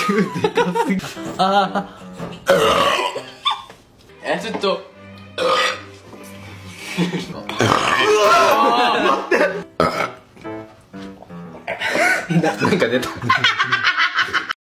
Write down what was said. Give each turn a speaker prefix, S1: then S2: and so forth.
S1: でかすぎ。ああ。ちょっと。なんか出た。